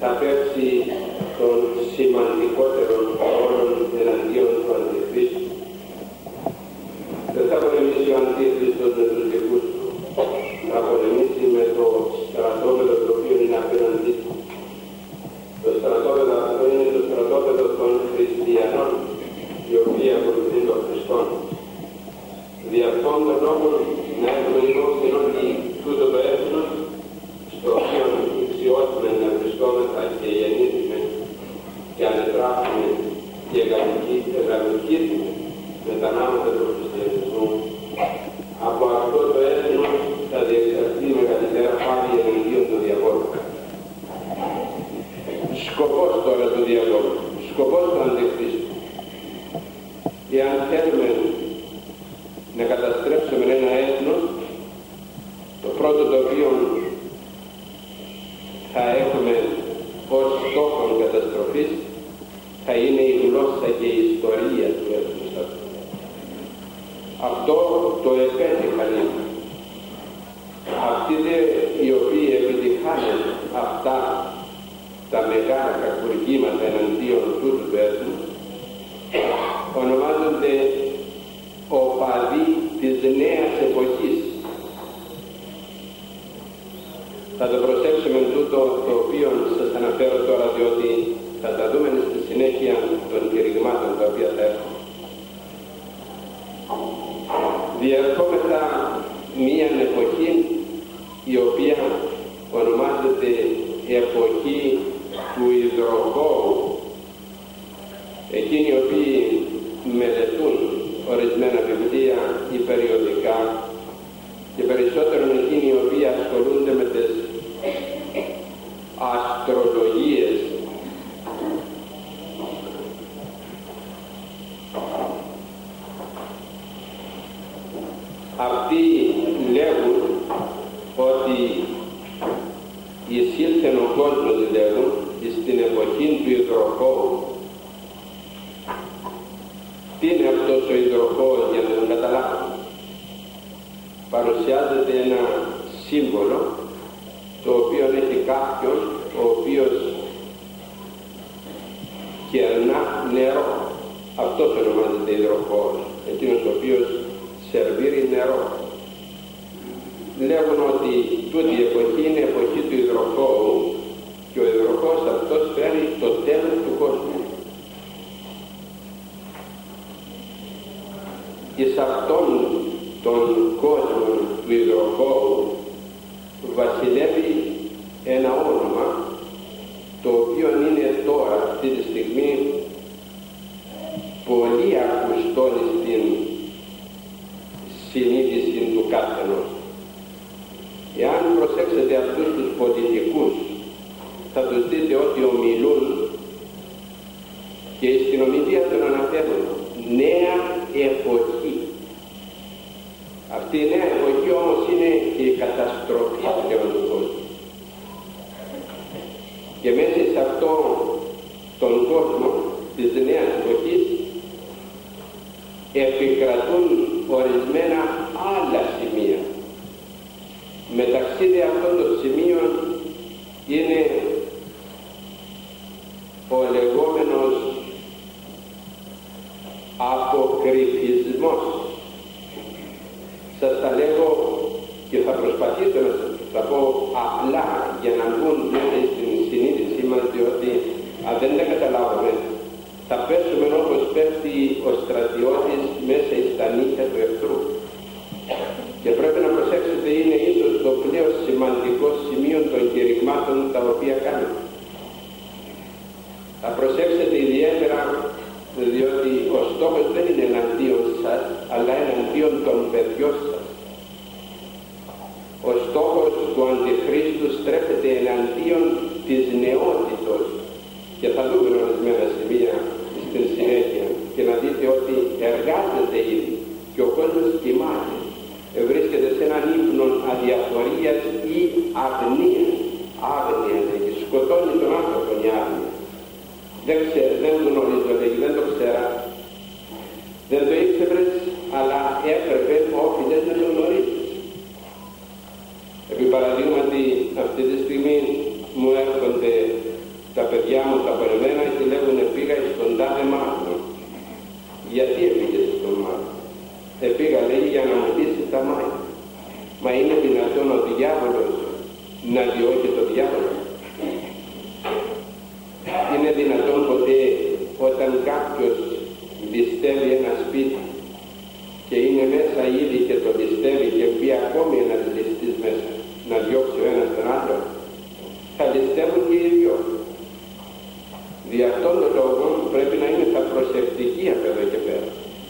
θα παίξει των σημαντικότερων ρόλων εναντίον του Αντιχρίστου. Δεν θα πολεμήσει ο Αντίχριστος με τους δικούς του, θα πολεμήσει με το στρατόπεδο το οποίο είναι απέναντί του. Το στρατόπεδο αυτό είναι το στρατόπεδο των χριστιανών, οι οποίοι ακολουθούν τον Χριστό. Δι' αυτόν τον λόγο να έχουμε υπόψη ότι τούτο το έθνος, στο οποίο ηξιώσουμε να βρισκόμεθα και γεννήθημε και ανετράφουμε και εγκαλοκύθημε με τα νάματα του χριστιανισμού, από αυτό το έθνος θα διεξαχθεί μεγαλύτερα πάλι εναντίον του διαβόλου. Σκοπός τώρα του διαβόλου, σκοπός του Αντιχρίστου. Εάν θέλουμε να καταστρέψουμε ένα έθνος, το πρώτο το οποίο θα έχουμε ως στόχο καταστροφής θα είναι η γλώσσα και η ιστορία του έθνους αυτού. Αυτό το επέτυχαν αυτοί οι οποίοι επιτυχάνουν αυτά τα μεγάλα κακουργήματα εναντίον τούτου του έθνους, ονομάζονται οπαδοί της νέας εποχής. Θα το προσέξουμε τούτο το οποίο σας αναφέρω τώρα, διότι θα τα δούμε στη συνέχεια των κηρυγμάτων τα οποία θα έχουμε. Διερχόμεθα μία εποχή η οποία ονομάζεται εποχή του υδροχώου. Εκείνοι οι οποίοι μελετούν ορισμένα βιβλία ή περιοδικά και περισσότερο εκείνοι οι οποίοι ασχολούνται με τις αστρολογίες, αυτοί λέγουν ότι εισήλθε ο κόσμος, λέγουν, στην εποχή του υδροχώου. Τι είναι αυτός ο υδροχώος, για να τον καταλάβουμε? Παρουσιάζεται ένα σύμβολο το οποίο έχει κάποιον ο οποίος κερνά νερό. Αυτός ονομάζεται υδροχώος, εκείνος ο οποίος σερβίρει νερό. Λέγουν ότι τούτη η εποχή είναι η εποχή του υδροχώου και ο υδροχώος αυτός φέρει το τέλος του κόσμου. Εις αυτόν τον κόσμο του υδροχώου βασιλεύει ένα όνομα το οποίο είναι τώρα αυτή τη στιγμή πολύ ακουστό στην συνείδηση του καθενός. Εάν προσέξετε αυτούς τους πολιτικούς, θα τους δείτε ότι ομιλούν και στην ομιλία των αναφέρουν νέα εποχή. Αυτή η νέα εποχή όμως είναι και η καταστροφή πλέον του κόσμου. Και μέσα σε αυτόν τον κόσμο της νέας εποχής επικρατούν ορισμένα άλλα σημεία. Μεταξύ αυτών των σημείων είναι ο λεγόμενος αποκρυφισμός. Σας τα λέγω και θα προσπαθήσω να σας τα πω απλά για να μπουν μέσα στην συνείδησή μας, διότι αν δεν τα καταλάβουμε θα πέσουμε όπως πέφτει ο στρατιώτης μέσα στα νύχια του εχθρού. Και πρέπει να προσέξετε, είναι ίσως το πλέον σημαντικό σημείο των κηρυγμάτων τα οποία κάνουμε. Θα προσέξετε ιδιαίτερα, διότι ο στόχος δεν είναι εναντίον σας, αλλά εναντίον των παιδιών σας. Ο στόχος του Αντιχρίστου στρέφεται εναντίον της νεότητος, και θα δούμε ορισμένα σημεία στην συνέχεια και να δείτε ότι εργάζεται ήδη και ο κόσμος κοιμάται, βρίσκεται σε έναν ύπνο αδιαφορίας ή αγνίας. Άγνοια λέγει, σκοτώνει τον άνθρωπο η άγνοια. Δεν ξέρει, δεν γνωρίζω, λέγει, δεν το ξέρα. Δεν το ήξερες, αλλά έπρεπε όφιλες να το γνωρίζεις. Επί παραδείγματι, αυτή τη στιγμή μου έρχονται παιδιά μου τα περιμένα και λέγουνε πήγα στον τάδε μάθημα. Γιατί έπηγες στον μάθημα? Πήγα, λέει, για να μου λύσει τα μάτια. Μα είναι δυνατόν ο διάβολος να διώκει το διάβολο? Είναι δυνατόν ποτέ όταν κάποιος ληστεύει ένα σπίτι και είναι μέσα ήδη και το ληστεύει και μπει ακόμη ένας ληστής μέσα να διώξει ο ένας τον άλλο? Θα ληστεύουν και οι δυο. Δι' αυτόν τον λόγο πρέπει να είμαστε προσεκτικοί από εδώ και πέρα.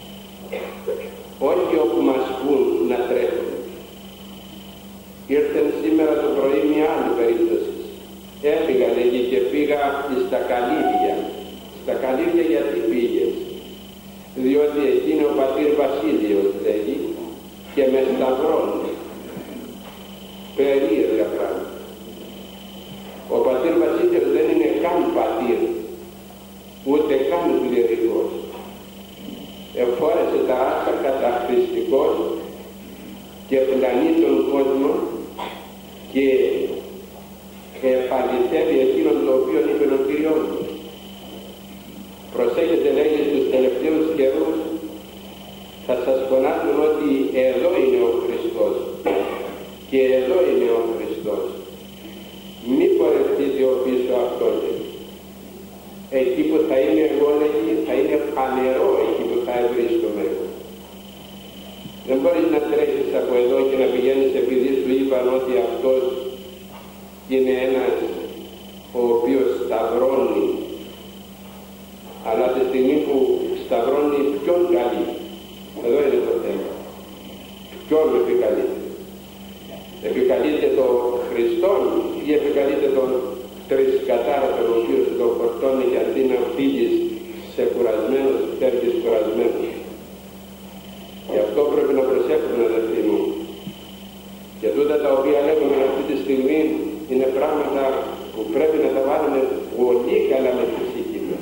Όχι όπου μας πούν να τρέχουμε. Ήρθαν σήμερα το πρωί μια άλλη περίπτωση. Έφυγα, λέγει, και πήγα στα Καλύβια. Στα Καλύβια γιατί πήγες? Διότι εκεί είναι ο πατήρ Βασίλειος, λέγει, και με σταυρώνει. Περίεργα πράγματα. Ο πατήρ Βασίλειος δεν είναι καν πατήρ, ούτε καν κληρικός. Εφόρεσε τα άσχα καταχρηστικός και πλανεί τον κόσμο και επαληθεύει εκείνον το οποίο είπε ο Κύριος. Προσέχετε, λέγει, στους τελευταίους καιρούς θα σας φωνάζουν ότι εδώ είναι ο Χριστός και εδώ είναι ο Χριστός. Μη πορευτείτε ο πίσω αυτόν. Εκεί που θα είμαι εγώ, λέγει, θα είναι φανερό εκεί που θα βρίσκομαι εγώ. Δεν μπορείς να τρέχεις από εδώ και να πηγαίνεις επειδή σου είπαν ότι αυτός είναι ένας ο οποίος σταυρώνει, αλλά τη στιγμή που σταυρώνει ποιον καλεί? Εδώ είναι το θέμα. Ποιον επικαλείται? Επικαλείται τον Χριστόν ή επικαλείται τον τρισκατάρα, τον οποίο σου τον φορτώνει και αντί να φύγεις σε κουρασμένος, φεύγεις κουρασμένος? Γι' αυτό πρέπει να προσέχουμε, αδελφοί μου. Και τούτα τα οποία λέγουμε αυτή τη στιγμή είναι πράγματα που πρέπει να τα βάλουμε πολύ καλά με τη ψυχή μας.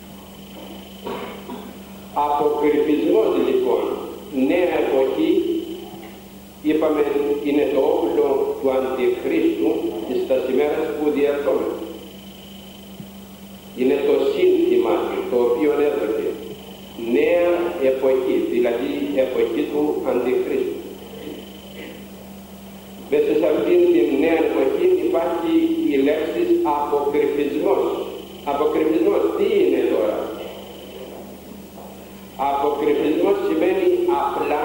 Αποκρυφισμός, λοιπόν, νέα εποχή, είπαμε, είναι το όπλο του Αντιχρίστου στα ημέρες που διερχόμαστε. Είναι το σύνθημα το οποίο έδωκε νέα εποχή, δηλαδή εποχή του Αντιχρίστου. Μέσα σε αυτήν την νέα εποχή υπάρχει η λέξη αποκρυφισμός. Αποκρυφισμός τι είναι τώρα? Αποκρυφισμός σημαίνει απλά,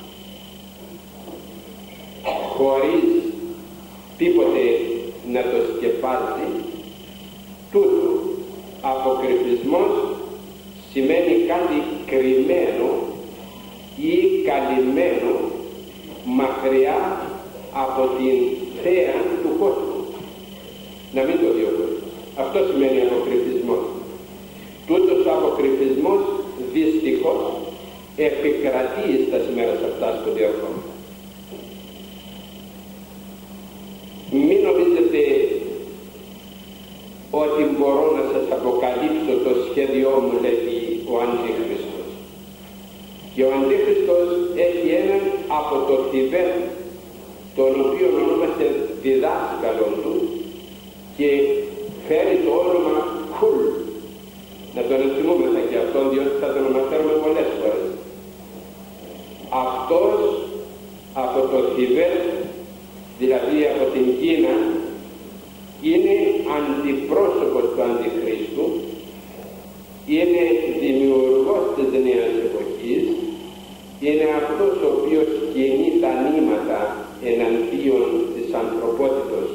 χωρίς τίποτε να το σκεπάζει, τούτο. Αποκρυφισμός σημαίνει κάτι κρυμμένο ή καλυμμένο μακριά από την θέα του κόσμου. Να μην το διώκουμε. Αυτό σημαίνει αποκρυφισμός. Τούτος ο αποκρυφισμός δυστυχώς επικρατεί στα σήμερα αυτά που διερχόμαστε. Μην νομίζετε ότι μπορώ να σας αποκαλύψω το σχέδιό μου, λέει ο Αντίχριστος. Και ο Αντίχριστος έχει έναν από το Θιβέτ, τον οποίο ονόμαστε διδάσκαλον του, και φέρει το όνομα Κουλ. Να τον ενθυμούμεθα και αυτόν, διότι θα τον αναφέρουμε πολλές φορές. Αυτός από το Θιβέτ, δηλαδή από την Κίνα, είναι αντιπρόσωπος του Αντιχρίστου, είναι δημιουργός της νέας εποχής, είναι αυτός ο οποίος κινεί τα νήματα εναντίον της ανθρωπότητος.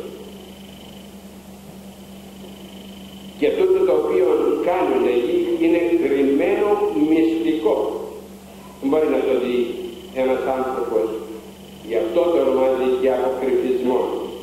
Και τούτο το οποίο κάνουν εκεί είναι κρυμμένο μυστικό. Δεν μπορεί να το δει ένας άνθρωπος. Γι' αυτό το ονομάζει και αποκρυφισμό.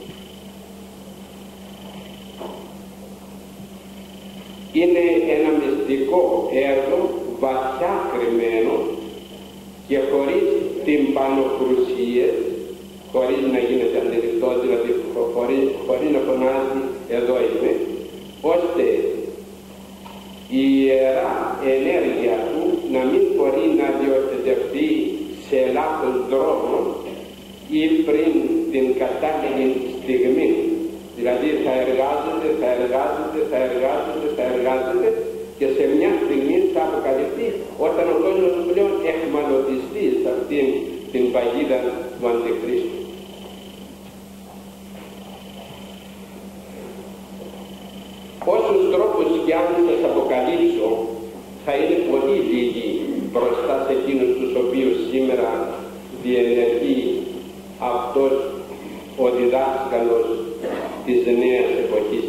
Είναι ένα μυστικό έργο, βαθιά κρυμμένο και χωρίς τυμπανοκρουσίες, χωρίς να γίνεται αντιληπτό, δηλαδή χωρίς να φωνάζει εδώ είμαι, ώστε η ιερά ενέργεια του να μην μπορεί να διοχετευτεί σε λάθος δρόμο ή πριν την κατάλληλη στιγμή. Δηλαδή θα εργάζεται, θα θα εργάζεται και σε μια στιγμή θα αποκαλυφθεί όταν ο κόσμος πλέον εχμαλωτιστεί σε αυτήν την παγίδα του Αντιχρίστου. Όσους τρόπους κι αν σας αποκαλύψω θα είναι πολύ λίγοι μπροστά σε εκείνους τους οποίους σήμερα διενεργεί αυτός ο διδάσκαλος της νέας εποχής.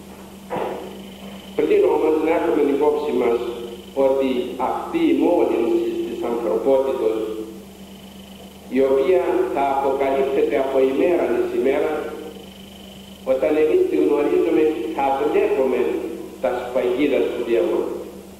Πριν όμως να έχουμε υπόψη μας ότι αυτή η μόλυνση της ανθρωπότητος, η οποία θα αποκαλύπτεται από ημέρα εις ημέρα, όταν εμείς τη γνωρίζουμε θα βλέπουμε τα σφαγίδα του διαβόλου.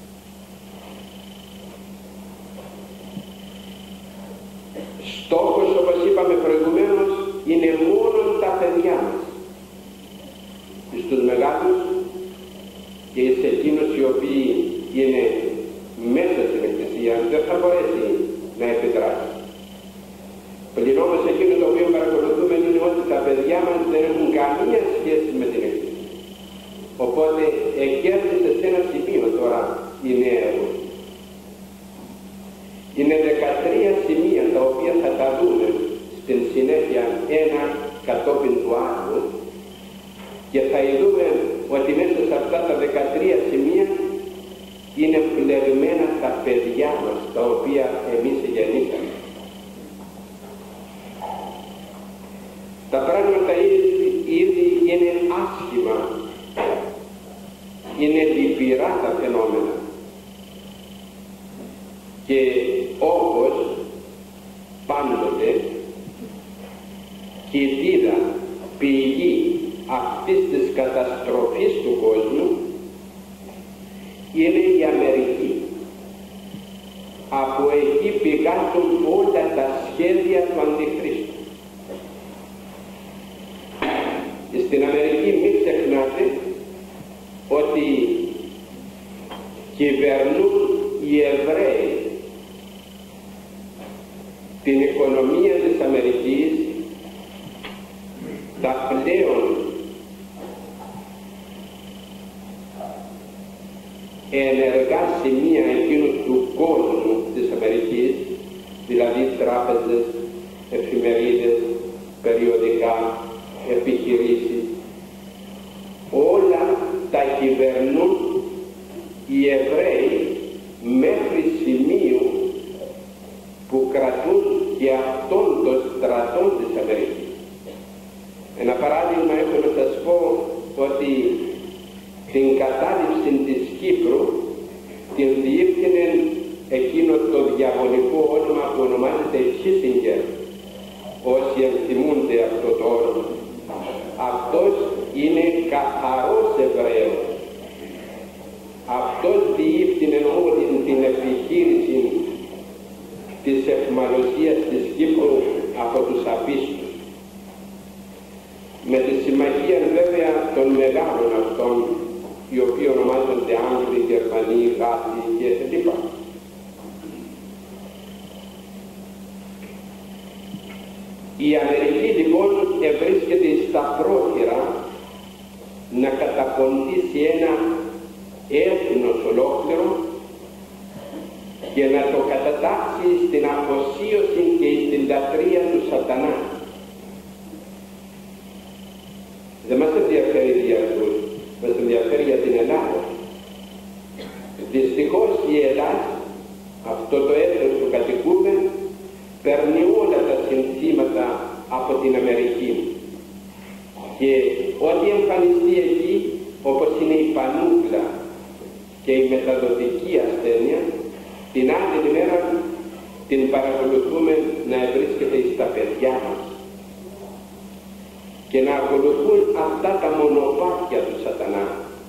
Στόχος, όπως είπαμε προηγουμένως, είναι μόνο τα παιδιά μας. Στους μεγάλους και σε εκείνους οι οποίοι είναι μέσα στην Εκκλησία δεν θα μπορέσει να επιδράσει. Πλην όμως εκείνο το οποίο παρακολουθούμε είναι ότι τα παιδιά μας δεν έχουν καμία σχέση με την Εκκλησία. Οπότε εκέρδισε σε ένα σημείο τώρα η νέα εποχή. Είναι 13 σημεία τα οποία θα τα δούμε στην συνέχεια ένα κατόπιν του άλλου και θα δούμε ότι μέσα σε αυτά τα 13 σημεία είναι πλεγμένα τα παιδιά μας τα οποία εμείς γεννήσαμε. Τα πράγματα ήδη είναι άσχημα, είναι λυπηρά τα φαινόμενα και όπως πάντοτε κοιτίδα, πηγή αυτής της καταστροφής του κόσμου είναι η Αμερική. Από εκεί πηγάζουν όλα τα σχέδια του Αντιχρίστου. Στην Αμερική μην ξεχνάτε ότι κυβερνούν οι Εβραίοι την οικονομία της Αμερικής, τα πλέον ενεργά σημεία εκείνου του κόσμου της Αμερικής, δηλαδή τράπεζες, εφημερίδες, περιοδικά, επιχειρήσεις, όλα τα κυβερνούν οι Εβραίοι μέχρι σημείου που κρατούν και αυτόν τον στρατό της Αμερικής. Ένα παράδειγμα έχω να σας πω ότι την κατάληψη της Κύπρου την διεύθυνε εκείνο το διαβολικό όνομα που ονομάζεται Κίσινγκερ. Όσοι ενθυμούνται αυτό το όνομα, αυτός είναι καθαρός Εβραίος. Αυτός διεύθυνε όλη την επιχείρηση της αιχμαλωσίας της Κύπρου από τους απίστους. Με τη συμμαχία βέβαια των μεγάλων αυτών, οι οποίοι ονομάζονται Άγγλοι, Γερμανοί, Γάλλοι κλπ. Η Αμερική λοιπόν βρίσκεται στα πρόχειρα να καταποντήσει ένα έθνος ολόκληρο και να το κατατάξει στην αφοσίωση και στην λατρεία του σατανά. Δεν μας ενδιαφέρει για αυτούς, μας ενδιαφέρει για την Ελλάδα. Δυστυχώς η Ελλάδα, αυτό το έθνος που κατοικούμε, παίρνει όλα τα συνθήματα από την Αμερική και ό,τι εμφανιστεί εκεί, όπως είναι η πανούκλα και η μεταδοτική ασθένεια, την άλλη μέρα την παρακολουθούμε να βρίσκεται στα παιδιά μας και να ακολουθούν αυτά τα μονοπάτια του σατανά.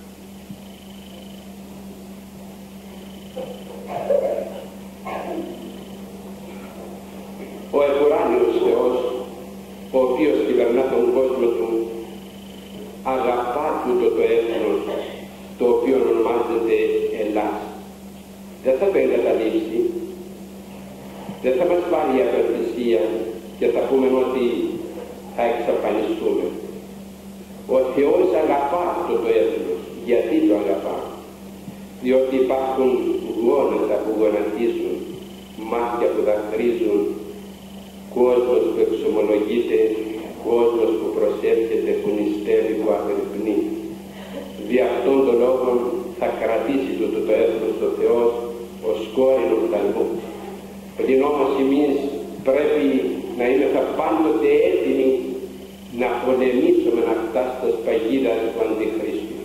Ο επουράνιος Θεός, ο οποίος κυβερνά τον κόσμο του, αγαπά τούτο το έθνος το οποίο ονομάζεται Ελλάς. Δεν θα το εγκαταλείψει, δεν θα μας πάρει η απελπισία και θα πούμε ότι θα εξαφανιστούμε. Ο Θεός αγαπά αυτό το έθνος. Γιατί το αγαπά? Διότι υπάρχουν γόνατα που γονατίζουν, μάτια που δακρύζουν, κόσμος που εξομολογείται, κόσμος που προσεύχεται, που νηστεύει, που αγρυπνεί. Δι' αυτόν τον λόγο θα κρατήσει το έθνος το Θεός ως κόρην οφθαλμού. Πλην όμως εμείς πρέπει να είμαστε πάντοτε έτοιμοι να πολεμήσουμε αυτά στα σπαγίδα του Αντιχρίστου.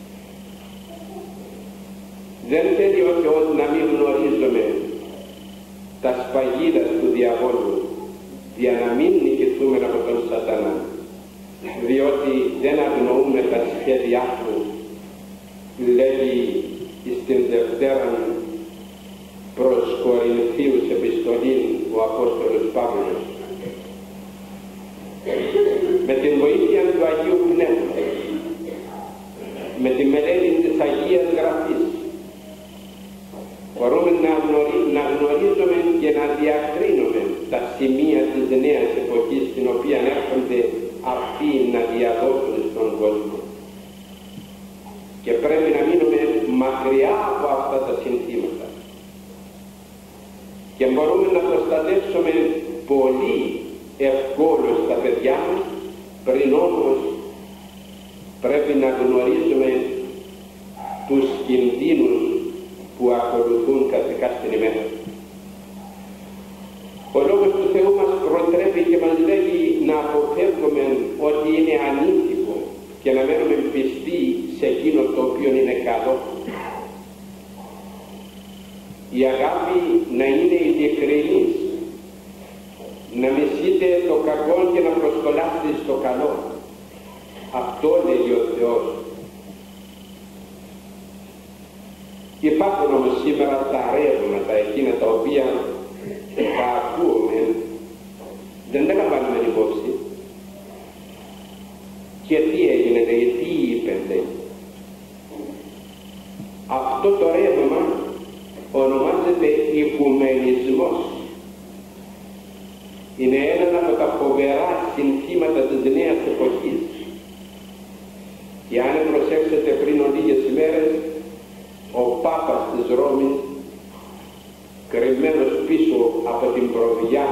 Δεν θέλει ο Θεός να μην γνωρίζουμε τα σπαγίδα του διαβόλου, για να μην νικηθούμε από τον σατανά, διότι δεν αγνοούμε τα σχέδιά του, λέγει στην Δευτέρα προς Κορινθίους επιστολή ο Απόστολος Παύλος. Με την βοήθεια του Αγίου Πνεύματος, με τη μελέτη της Αγίας Γραφής, μπορούμε να γνωρίζουμε και να διακρίνουμε τα σημεία της νέας εποχής, στην οποία έρχονται αυτοί να διαδώσουν στον κόσμο. Και πρέπει να μείνουμε μακριά από αυτά τα συνθήματα. Και μπορούμε να προστατεύσουμε πολύ ευκόλως τα παιδιά μας, πριν όμως πρέπει να γνωρίζουμε τους κινδύνους που ακολουθούν καθηκά στην ημέρα. Ο Λόγος του Θεού μας προτρέπει και μας λέγει να αποφεύγουμε ότι είναι ανήθικο και να μένουμε πιστοί σε εκείνο το οποίο είναι καλό. Η αγάπη να είναι ειλικρινής, να μισείτε το κακό και να προσκολάστε στο καλό. Αυτό λέγει ο Θεός. Υπάρχουν όμως σήμερα τα ρεύματα εκείνα τα οποία τα ακούμε, δεν τα λαμβάνουμε υπόψη. Και τι έγινε, τι είπεντε? Αυτό το ρεύμα ονομάζεται οικουμενισμός. Είναι ένα από τα φοβερά συνθήματα της νέας εποχής. Και αν προσέξετε, πριν λίγες ημέρες ο Πάπας της Ρώμης, κρυμμένος πίσω από την προβιά,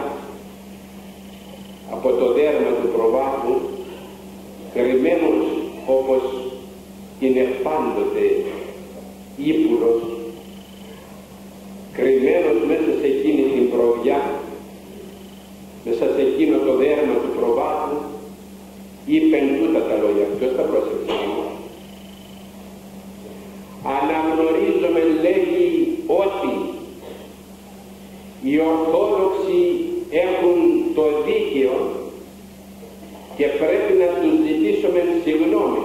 από το δέρμα του προβάτου, κρυμμένος όπως είναι πάντοτε ύπουλος, κρυμμένος μέσα σε εκείνη την προβιά, μέσα σε εκείνο το δέρμα του προβάτου, είπεν τούτα τα λόγια. Ποιος τα πρόσεξε? Αναγνωρίζομαι, λέγει, ότι οι Ορθόδοξοι έχουν το δίκαιο και πρέπει να τους ζητήσουμε συγγνώμη.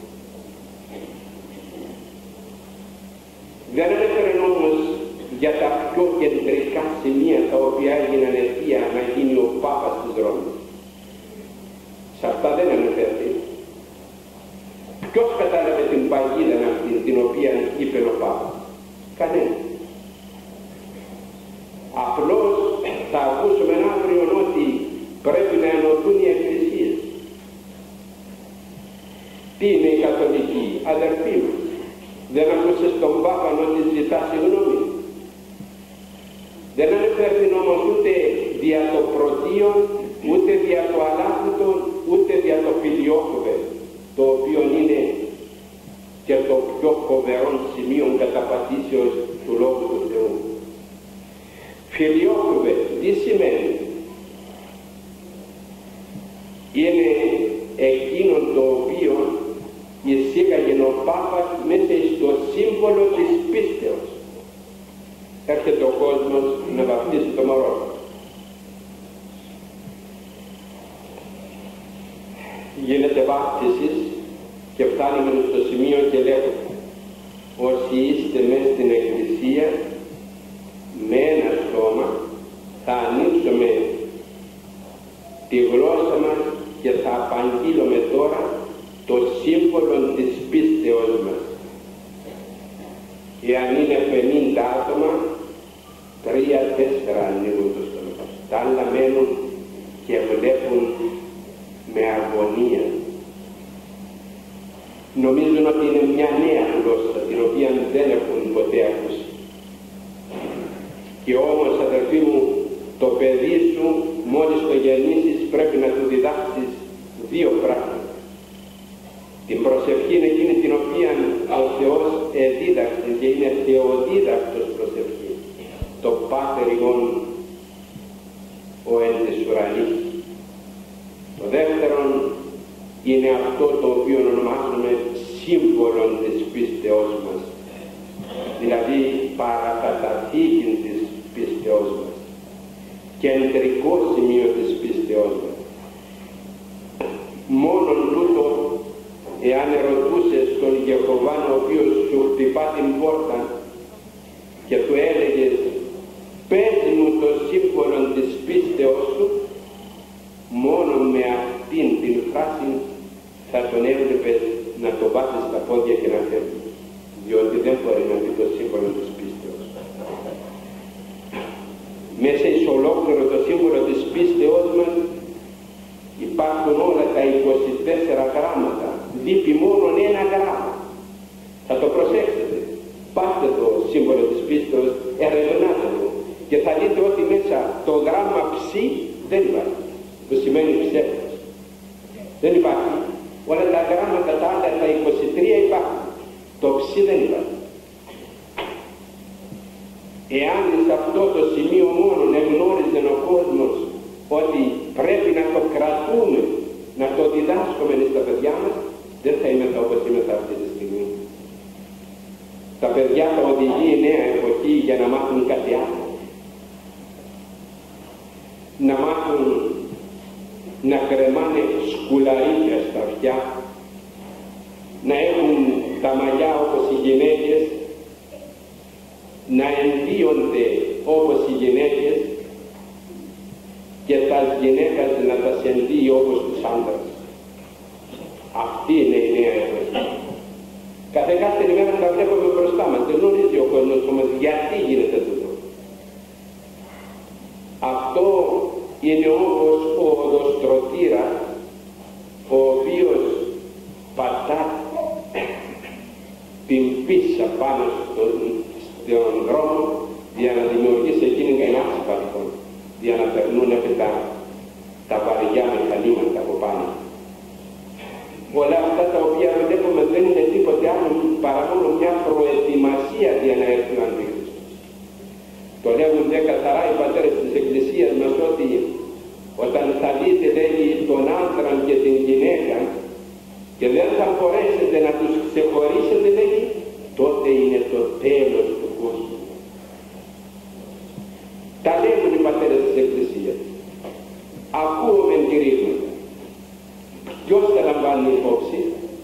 Δεν ανέφερε όμως για τα πιο κεντρικά σημεία τα οποία έγιναν αιτία να γίνει ο Πάπας της Ρώμης. Σε αυτά δεν αναφέρει. Ποιος κατάλαβε την παγίδα αυτή την οποία είπε ο Πάπας? Κανένας. Απλώς θα ακούσουμε αύριο ότι πρέπει να ενωθούν οι εκκλησίες. Τι είναι η καθολική? Αδερφοί μου, δεν ακούσες τον Πάπα ότι ζητά συγγνώμη? Δεν αναφέρθην όμως ούτε δια το πρωτείο, ούτε δια το αλάθητο, ούτε δια το φιλιόκοβε, το οποίο είναι και το πιο φοβερό σημείο καταπατήσεως του Λόγου του Θεού. Φιλιόκοβε, τι σημαίνει? Είναι εκείνο το οποίο εισήγαγε ο Πάπας μέσα στο σύμβολο της πίστεως. Έρχεται ο κόσμος να βαπτίσει το μωρό. Γίνεται βάπτιση και φτάνουμε στο σημείο και λέγουμε: όσοι είστε μέσα στην εκκλησία, με ένα στόμα θα ανοίξουμε τη γλώσσα μας και θα απαγγείλουμε τώρα το σύμβολο της πίστεως μας. Εάν είναι 50 άτομα, 3-4 ανοίγουν το στόμα. Τα άλλα μένουν και βλέπουν με αγωνία. Και όμως, αδελφοί μου, το παιδί σου μόλις το γεννήσεις πρέπει να του διδάξεις δύο πράγματα. Την προσευχή είναι εκείνη την οποία ο Θεός εδίδαξε και είναι θεοδίδακτος προσευχή. Το Πάτερ ημών ο εν της ουρανής. Το δεύτερον είναι αυτό το οποίο ονομάζουμε σύμβολο της πίστεώς μας, δηλαδή παρακαταθήκη της πίστεώς μας, κεντρικό σημείο της πίστεώς μας. Μόνον τούτο, εάν ερωτούσες τον Γεχωβάν ο οποίος σου χτυπά την πόρτα και του έλεγες πες μου το σύμβολο της πίστεώς σου, μόνο με αυτήν την φράση θα τον έβλεπες να το βάζεις στα πόδια και να φεύγει, διότι δεν μπορεί να δει το σύμβολο της πίστεως. Μέσα εις ολόκληρο το σύμβολο της πίστεώς μας υπάρχουν όλα τα 24 γράμματα, λείπει μόνο ένα γράμμα. Θα το προσέξετε, πάστε το σύμβολο της πίστεως, ερευνάτε το και θα δείτε ότι μέσα το γράμμα ψ δεν υπάρχει, που σημαίνει ψεύτος. Δεν υπάρχει. Όλα τα γράμματα τα άλλα, τα 23 υπάρχουν. Το ψ δεν υπάρχει. Εάν σε αυτό το σημείο μόνο εγνώριζε ο κόσμος ότι πρέπει να το κρατούμε, να το διδάσκουμε στα παιδιά μας, δεν θα είμαι όπως είμαι αυτή τη στιγμή. Τα παιδιά θα οδηγεί η νέα εποχή για να μάθουν κάτι άλλο. Να μάθουν να κρεμάνε σκουλαρίκια στα αυτιά, να έχουν τα μαλλιά όπως οι γυναίκες, να ενδύονται όπως οι γυναίκες και τα γυναίκες να τα ενδύει όπως τους άντρες. Αυτή είναι η νέα εποχή. Κάθε ημέρα τα βλέπουμε μπροστά μας, δεν γνωρίζει ο κόσμος όμως γιατί γίνεται τούτο. Αυτό είναι όπως ο οδοστρωτήρας ο οποίος πατά την πίσα πάνω στον δρόμο για να δημιουργήσει εκείνη την άσφαλτο, για να περνούν τα βαριά μηχανήματα από πάνω. Όλα αυτά τα οποία βλέπουμε δεν είναι τίποτε άλλο παρά μόνο μια προετοιμασία για να έρθει ο Αντίχριστος. Το λέγουν δε καθαρά οι πατέρες της Εκκλησίας μας ότι όταν θα δείτε, λέει, τον άντρα και την γυναίκα και δεν θα μπορέσετε να τους ξεχωρίσετε, λέει, τότε είναι το τέλος του κόσμου. Τα λέγουν οι πατέρες της Εκκλησίας. Ακούουμε κηρύγματα. Ποιος τα λαμβάνει υπόψη?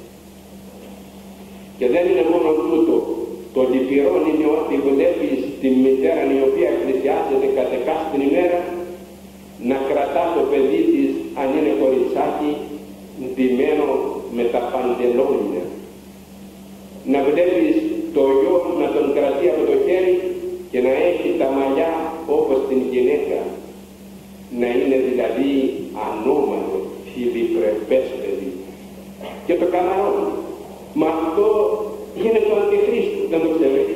Και δεν είναι μόνο τούτο. Το λυπηρό είναι ότι βλέπεις τη μητέρα η οποία εκκλησιάζεται κάθε την ημέρα να κρατά το παιδί της, αν είναι κοριτσάκι, ντυμένο με τα παντελόνια. Να βλέπεις το γιο να τον κρατεί από το χέρι και να έχει τα μαλλιά όπως την γυναίκα. Να είναι δηλαδή ανώμαλο, φιλιπρεπές παιδί. Και το καμαρώνει. Μα αυτό είναι το Αντιχρίστο, δεν το ξέρετε.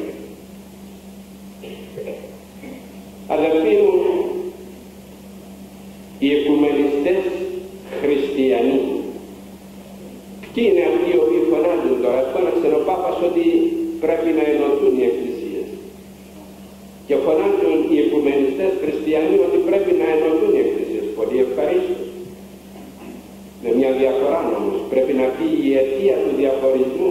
Αδελφοί μου, οι οικουμενιστές χριστιανοί, ποιοι είναι αυτοί οι οποίοι φωνάζουν τώρα? Φώναξε ο Πάπας ότι πρέπει να ενωθούν οι εκκλησίες. Και φωνάζουν οι οικουμενιστές χριστιανοί ότι πρέπει να ενωθούν οι εκκλησίες. Πολύ ευχαρίστως. Με μια διαφορά όμως, πρέπει να πει η αιτία του διαχωρισμού.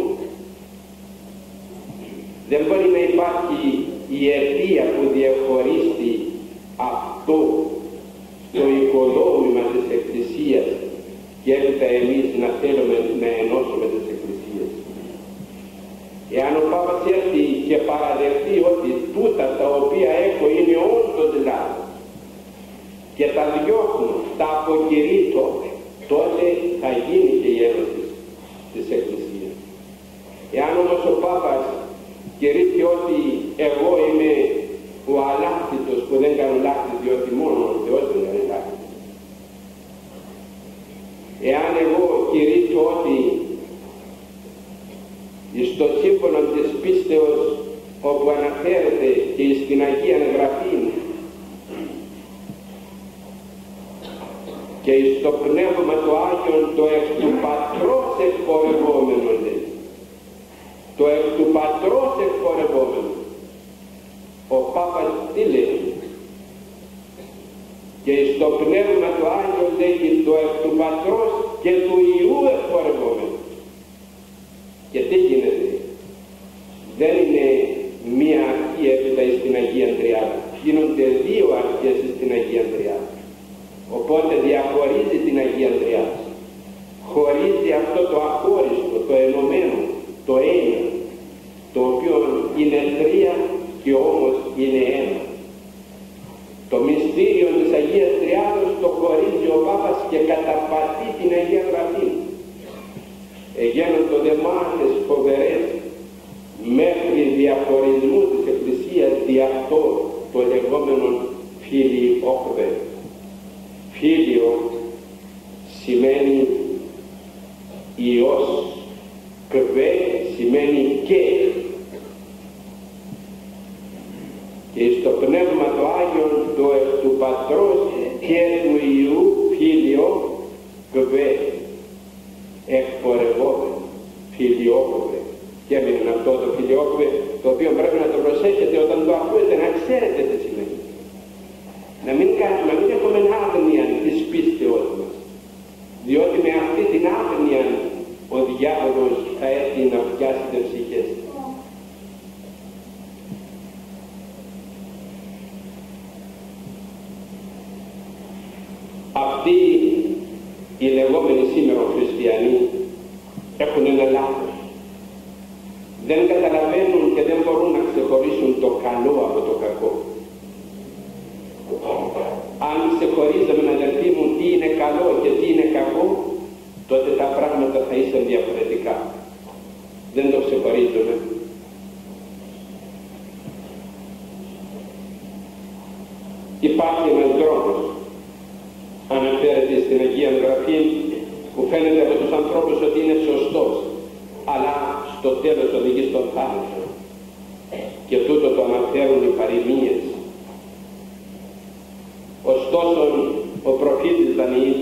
Δεν μπορεί να υπάρχει η αιτία που διαχωρίσει αυτό το οικοδόμημα της Εκκλησίας και έπειτα εμείς να θέλουμε να ενώσουμε τις Εκκλησίες. Εάν ο Πάπας έρθει και παραδεχτεί ότι τούτα τα οποία έχω είναι όντως λάθος και τα διώχνω, τα αποκηρύττω, τότε θα γίνει και η ένωση της Εκκλησίας. Εάν όμως ο Πάπας κηρύττει ότι εγώ είμαι ο αλάχτητος που δεν κάνω λάθη, διότι μόνο ο Θεός δεν κάνει λάθη. Εάν εγώ κηρύττω ότι στο σύμφωνο της πίστεως όπου αναφέρεται και στην Αγία Γραφή και στο Πνεύμα το Άγιον το εκ του Πατρός εκπορευόμενο, το εκ του Πατρός εκπορευόμενο. Ο Πάπας τι λέει? Και στο Πνεύμα το Άγιο λέγει το εκ του Πατρός και του Υιού εκπορευόμενο. Και τι γίνεται? Δεν είναι μία αρχή έπειτα στην Αγία Τριάδα, γίνονται δύο αρχές στην Αγία Τριάδα. Οπότε διαχωρίζει την Αγία Τριάδα, χωρίζει αυτό το αχώριστο, το ενωμένο, το ένα, το οποίο είναι τρία και όμως είναι ένα. Το μυστήριο της Αγίας Τριάδος το χωρίζει ο Πάπας και καταπατεί την Αγία Γραφή. Γίνονται μάχες φοβερές μέχρι διαχωρισμού της Εκκλησίας δι' αυτό το λεγόμενο φιλιόκβε. Φίλιο σημαίνει Υιός, κβε σημαίνει και στο Πνεύμα το Άγιον το εκ του Πατρός και του Υιού φίλιο κβε εκπορευόμενο, φιλιόκβε. Και έμεινε αυτό το φιλιόκβε, το οποίο πρέπει να το προσέχετε όταν το ακούετε, να ξέρετε τι σημαίνει. Να μην έχουμε άγνοια της πίστεως μας, διότι με αυτή την άγνοια ο διάβολος θα έρθει να πιάσει τις ψυχές. Αυτοί οι λεγόμενοι σήμερα χριστιανοί έχουν ένα λάθος. Δεν καταλαβαίνουν και δεν μπορούν να ξεχωρίσουν το καλό από το κακό. Αν ξεχωρίζαμε, αδελφοί μου, τι είναι καλό και τι είναι κακό, τότε τα πράγματα θα ήσαν διαφορετικά. Δεν το ξεχωρίζουμε. Υπάρχει ένας δρόμος, αναφέρεται στην Αγία Γραφή, που φαίνεται από τους ανθρώπους ότι είναι σωστός, αλλά στο τέλος οδηγεί στον θάνατο. Και τούτο το αναφέρουν οι παροιμίες. Ωστόσο ο προφήτης Δανιήλ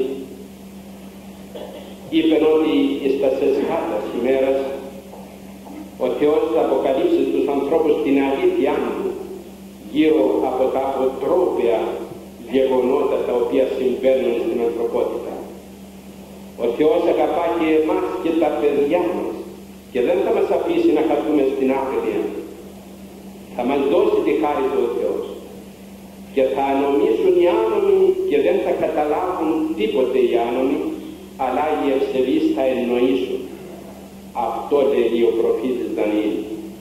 είπε ότι στα σεσχάτας ημέρας ο Θεός θα αποκαλύψει στους ανθρώπους την αλήθεια του γύρω από τα αποτρόπαια γεγονότα τα οποία συμβαίνουν στην ανθρωπότητα. Ο Θεός αγαπά και εμάς και τα παιδιά μας και δεν θα μας αφήσει να χαθούμε στην άγνοια. Θα μας δώσει τη χάρη του ο Θεός και θα ανομήσουν οι άνομοι και δεν θα καταλάβουν τίποτε οι άνομοι, αλλά οι ευσεβείς θα εννοήσουν. Αυτό λέει ο προφήτης Δανιήλ.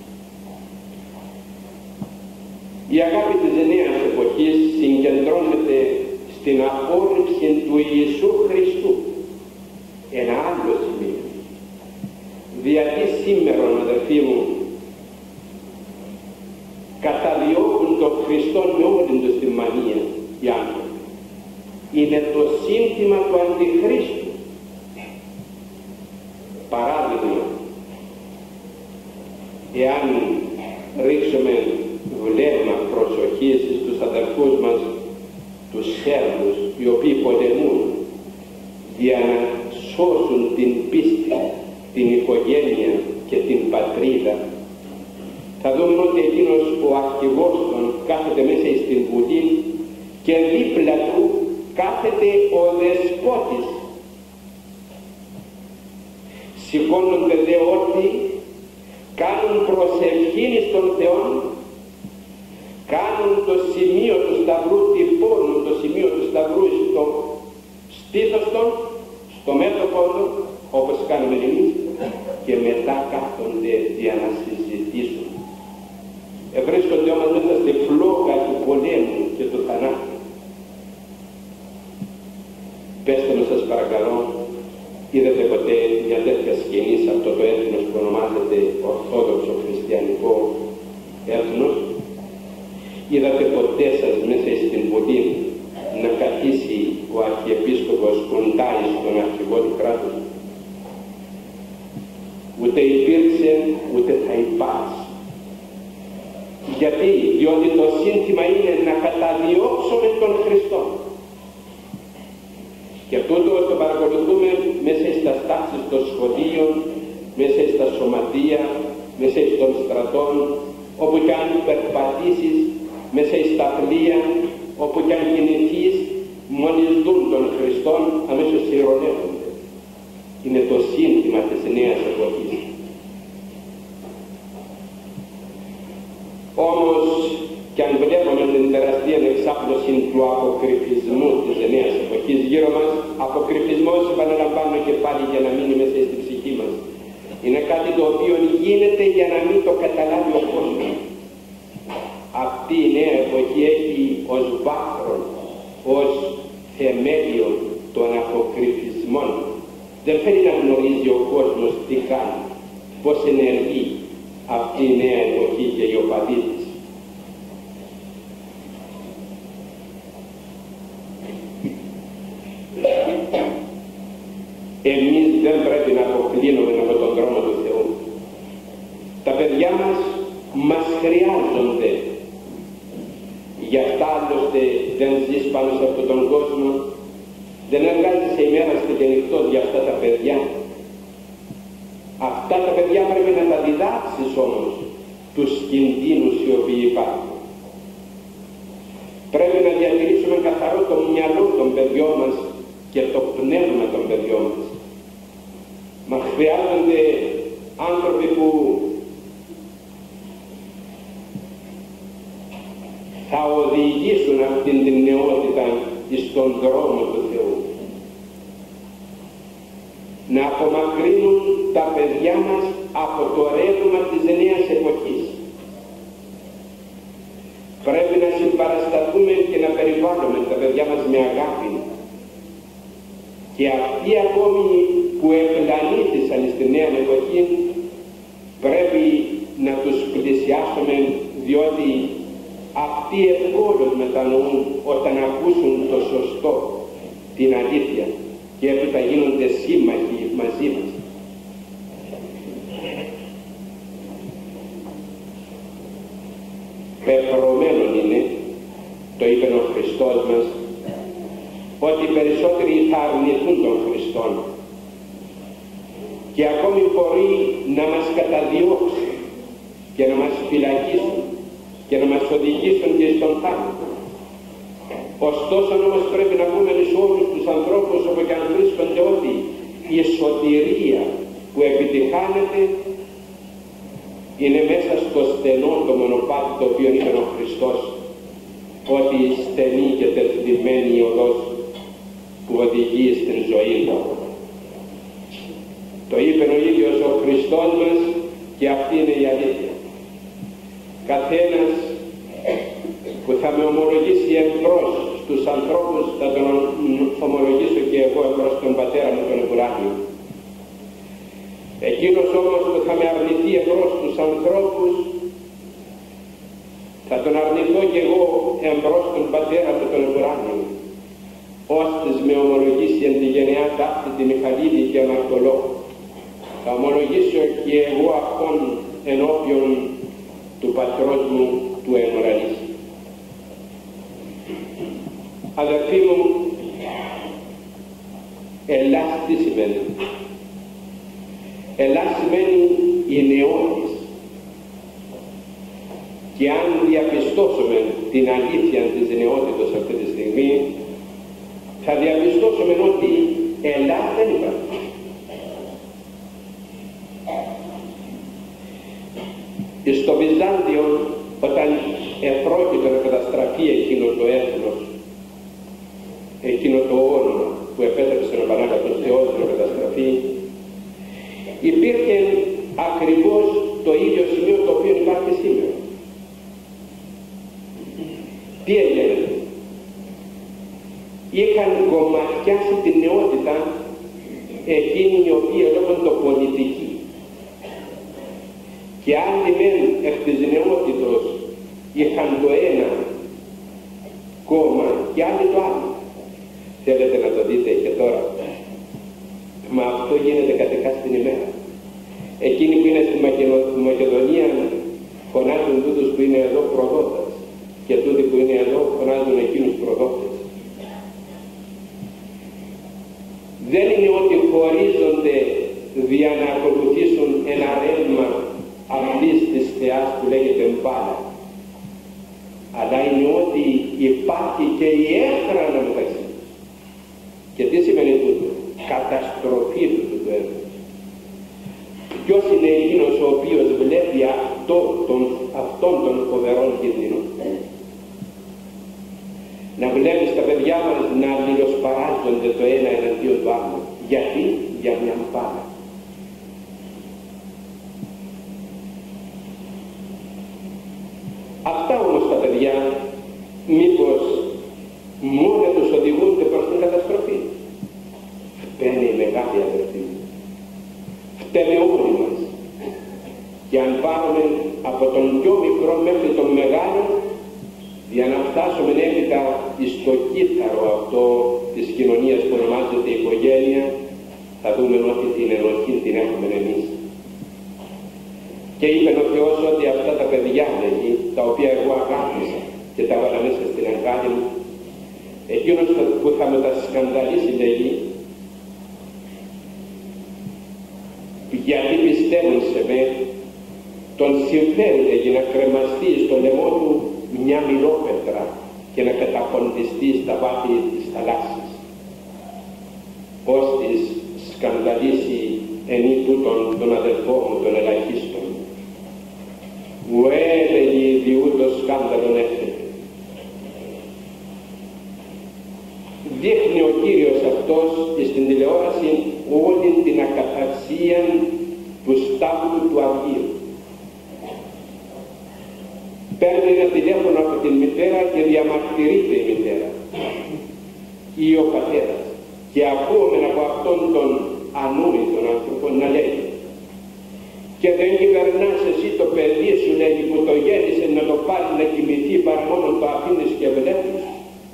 Η αγάπη της νέας εποχής συγκεντρώνεται στην απόρριψη του Ιησού Χριστού. Ένα άλλο σημείο. Γιατί σήμερα, αδελφοί μου, καταδιώκουν τον Χριστό με όλη τους τη μανία οι άνθρωποι. Είναι το σύνθημα του Αντιχρίστου. Παράδειγμα, εάν ρίξουμε βλέμμα προσοχής στους αδελφούς μας, τους Σέρβους, οι οποίοι πολεμούν για να σώσουν την πίστη, την οικογένεια και την πατρίδα, θα δούμε ότι εκείνος ο αρχηγός των κάθεται μέσα στην Βουλή και δίπλα του κάθεται ο δεσπότης. Σηκώνονται δε όρθιοι, κάνουν προσευχήν στον Θεό, κάνουν το σημείο του σταυρού, τυπώνουν το σημείο του σταυρού στο στήθος των, στο μέτωπο των, όπως κάνουμε εμείς, και μετά κάθονται για να συζητήσουν. Βρίσκονται όμως μέσα στη φλόγα του πολέμου και του θανάτου. Πέστε μου σας παρακαλώ, είδατε ποτέ μια τέτοια σκηνή σε αυτό το έθνος που ονομάζεται Ορθόδοξο Χριστιανικό έθνος? Είδατε ποτέ σας μέσα στην Βουλή να καθίσει ο Αρχιεπίσκοπος κοντάει στον αρχηγό του κράτους? Ούτε υπήρξε, ούτε θα υπάρξει. Γιατί? Διότι το σύνθημα είναι να καταδιώξουμε τον Χριστό. Και τούτο το παρακολουθούμε μέσα στα τάξεις των σχολείων, μέσα στα σωματεία, μέσα των στρατών, όπου κι αν περπατήσεις, μέσα στα πλοία, όπου κι αν κινηθείς, μόλις δουν τον Χριστόν, αμέσως ειρωνεύονται. Είναι το σύνθημα της νέας εποχής. Όμως, κι αν βλέπουμε την τεράστια εξάπλωση του αποκρυφισμού της νέας εποχής γύρω μας, αποκρυφισμός, επαναλαμβάνω και πάλι για να μείνει μέσα στη ψυχή μας, είναι κάτι το οποίο γίνεται για να μην το καταλάβει ο κόσμος. Αυτή η νέα εποχή έχει ως βάθρο, ως θεμέλιο των αποκρυφισμών. Δεν θέλει να γνωρίζει ο κόσμος τι κάνει, πώς ενεργεί αυτή η νέα εποχή και οι οπαδοί της. Εμείς δεν πρέπει να αποκλίνουμε από τον δρόμο του Θεού. Τα παιδιά μας χρειάζονται. Γι' αυτά άλλωστε δεν ζεις πάνω σε αυτόν τον κόσμο, δεν εργάζεσαι ημέρα και νυχτός για αυτά τα παιδιά. Αυτά τα παιδιά πρέπει να τα διδάξεις όμως τους κινδύνους οι οποίοι υπάρχουν. Πρέπει να διατηρήσουμε καθαρό το μυαλό των παιδιών μας και το πνεύμα των παιδιών μας. Μας χρειάζονται άνθρωποι που θα οδηγήσουν αυτήν την νεότητα στον δρόμο του Θεού. Να απομακρύνουν τα παιδιά μας από το ρεύμα της νέας εποχής. Πρέπει να συμπαρασταθούμε και να περιβάλλουμε τα παιδιά μας με αγάπη. Και αυτοί ακόμη που εκλανήθησαν στη νέα εποχή πρέπει να τους πλησιάσουμε, διότι αυτοί ευκόλως μετανοούν όταν ακούσουν το σωστό, την αλήθεια, και έπειτα γίνονται σύμμαχοι μαζί μας. Πεπρωμένον είναι, το είπε ο Χριστός μας, ότι οι περισσότεροι θα αρνηθούν τον Χριστόν και ακόμη μπορεί να μας καταδιώξουν και να μας φυλακίσουν και να μας οδηγήσουν και στον θάνατο. Ωστόσο όμως πρέπει να πούμε σε όλους τους ανθρώπους όπου και αν βρίσκονται ότι η σωτηρία που επιτυχάνεται είναι μέσα στο στενό το μονοπάτι το οποίο είπε ο Χριστός, ότι στενή και τεθλιμμένη η οδός που οδηγεί στην ζωή του. Το είπε ο ίδιος ο Χριστός μας και αυτή είναι η αλήθεια. Καθένας που θα με ομολογήσει εμπρός στους ανθρώπους θα τον ομολογήσω και εγώ εμπρός τον Πατέρα μου τον ουράνιο. Εκείνος όμως που θα με αρνηθεί εμπρός στους ανθρώπους θα τον αρνηθώ και εγώ εμπρός τον Πατέρα μου τον ουράνιο, ώστις με ομολογήσει εν τη γενεά ταύτη τη Μιχαλίδη και Αναρτολό. Θα ομολογήσω και εγώ αυτόν ενώπιον του Πατρός μου του Εμωραλής. Αδερφοί μου, Ελλάς τι σημαίνει? Ελλάς σημαίνει η νεότης. Και αν διαπιστώσουμε την αλήθεια της νεότητας αυτή τη στιγμή, θα διαπιστώσουμε ότι Ελλάς δεν υπάρχει. Στο Βυζάντιο, όταν επρόκειτο να καταστραφεί εκείνο το έθνος, εκείνο το όνομα που επέτρεψε ο Πανάγαθος Θεός να καταστραφεί, υπήρχε ακριβώς το ίδιο σημείο το οποίο υπάρχει σήμερα. Τι έγινε? Είχαν κομματιάσει την νεότητα εκείνη η οποία λέγονται το πολιτική. Και άλλοι μεν εκ της νεότητος είχαν το ένα κόμμα και άλλοι το άλλο. Θέλετε να το δείτε και τώρα? Μα αυτό γίνεται κατ' στην ημέρα. Εκείνοι που είναι στη Μακεδονία φωνάζουν τούτους που που είναι εδώ προδότες και τούτοι που είναι εδώ φωνάζουν εκείνους προδότες. Δεν είναι ότι χωρίζονται για να ακολουθήσουν ένα ρεύμα αυτής της θεάς που λέγεται μπάλα, αλλά είναι ότι υπάρχει και η έχρανα μεταξύ τους. Και τι σημαίνει τούτο? Καταστροφή του έργου. Ποιος είναι εκείνος ο οποίος βλέπει αυτόν τον φοβερό κίνδυνο? Να βλέπεις τα παιδιά μας να αλληλοσπαράζονται το ένα εναντίον του άλλου. Γιατί? Για μια μπάλα. Αυτά όμως τα παιδιά μήπως μόνο τους οδηγούνται προς την καταστροφή? Φταίνε οι μεγάλοι αδερφοί, φταίνε όλοι μας. Και αν πάρουμε από τον πιο μικρό μέχρι τον μεγάλο, για να φτάσουμε έπειτα στο κύτταρο αυτό της κοινωνίας που ονομάζεται οικογένεια, θα δούμε ότι την ενοχή την έχουμε εμείς. Και είπε ο Θεός ότι αυτά τα παιδιά, λέγει, τα οποία εγώ αγάπησα και τα βάλα μέσα στην αγκάλη μου, εκείνος που θα με τα σκανδαλίσει, λέγει, γιατί πιστεύουν σε με, τον συμφέρει, λέγει, να κρεμαστεί στο λαιμό του μια μιλόπετρα και να καταποντιστεί στα βάθη της θαλάσσης, ώστις σκανδαλίσει ενή τούτον τον αδελφό μου τον ελαχίστον. Ουέ, λέγει, διούτο σκάνδαλον έφερε. Δείχνει ο Κύριος αυτός στην τηλεόραση όλη την ακαθαρσία του στάβλου του Αγίου. Παίρνει ένα τηλέφωνο από την μητέρα και διαμαρτυρείται η μητέρα ή ο πατέρας, και ακούμε από αυτόν τον ανούμητον άνθρωπο να λέει, και δεν κυβερνάς εσύ το παιδί σου, λέγει, που το γέννησε να το πάρει να κοιμηθεί, παρά μόνο το αφήνεις και βλέπεις.